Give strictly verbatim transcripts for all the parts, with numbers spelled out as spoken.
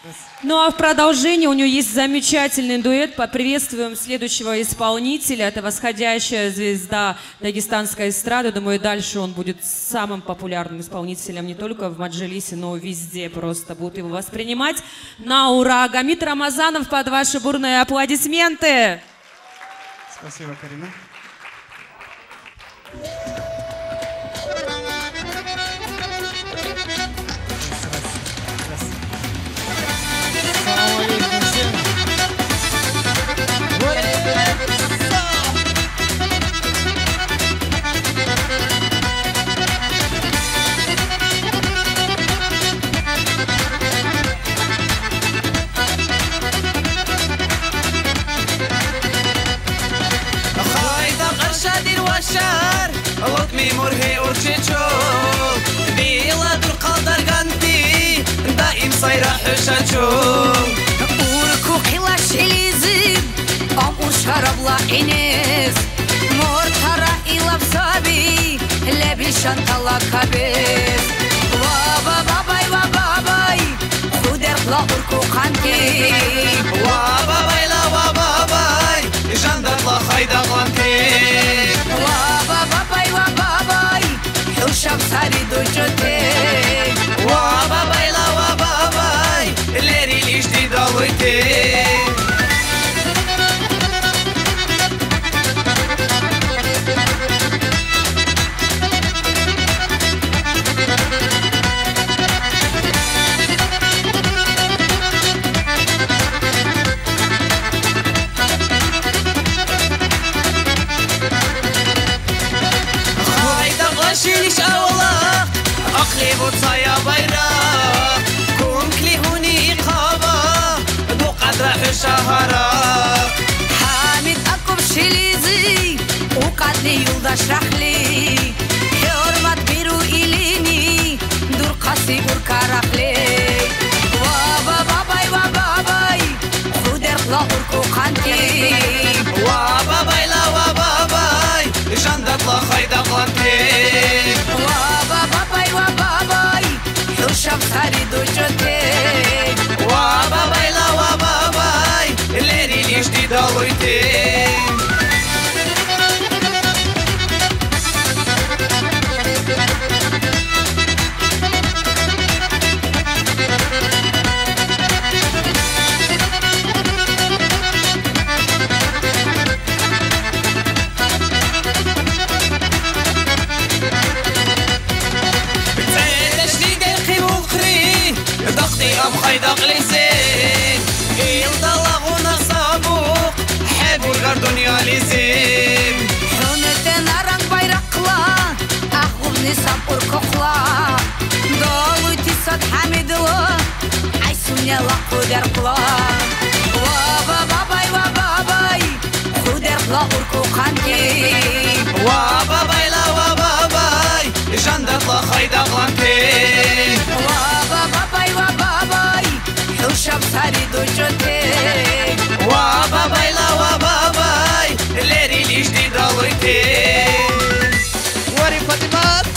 Ну а в продолжении у нее есть замечательный дуэт. Поприветствуем следующего исполнителя. Это восходящая звезда дагестанской эстрады. Думаю, дальше он будет самым популярным исполнителем не только в Маджлисе, но и везде. Просто будут его воспринимать на ура. Гамит Рамазанов, под ваши бурные аплодисменты. Спасибо, Карина. الشهر وطمي مرهي ورشيتشو بيلا دور قدر قنتي دائم صيرا حشاتشو وركو قلاش اليزيد أمور شرب لا إنس مرترا إلا بصابي لابي شنطة لا كابيس وابا باباي وابا باي خودر لا وركو قنتي وابا باي لا وابا باي جندر لا خيدا قنتي شب سری دو جته وا بابای لا وا بابای لری لیش دی داویته شيلش أولا أقلب وتصايا بيرا كون كليهوني إقابة دو قدر شهرا حامد أكم شليزي وقدني يوضا شرحلي حرمت بيرو إليني دور قاسي وركارخلي وابا باباي واباباي خودر لا أركو قانتي واباباي لا واباباي جندت لا خيدا قانتي شب سری دو جته وا بابای لا وا بابای لری لیش دی داویته خيدق لسين يلطلقونا صابوق حبوا الدنيا لسين حنتنا رنگ bayrakla أخوبني صبر كخلا دولتي صد حمدلا عيسون يلا قدر قلا وابا باباي واباباي قدر قلا أركو قانتي وابا بايلا وابا باي جندت لا خيدق لانتي وابا باباي واباباي شب سری دو جته وا بابای لا وا بابای لری لیش دی داویته وری فاطمات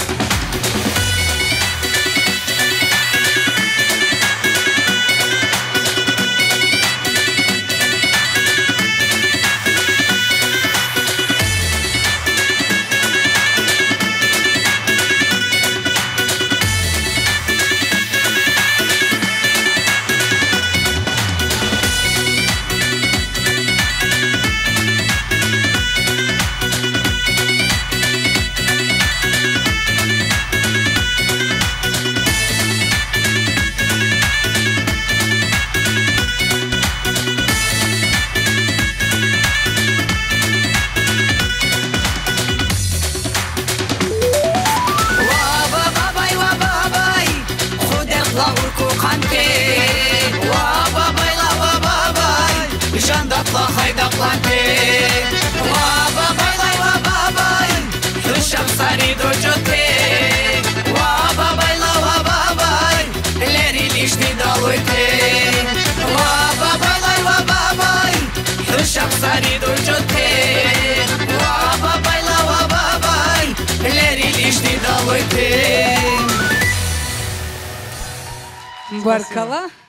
لا خيدق لانتي واباباي لا واباباي الشمس ريد وجوتي واباباي لا واباباي لري ليش ندالوتي واباباي لا واباباي الشمس ريد وجوتي واباباي لا واباباي لري ليش ندالوتي بارك الله.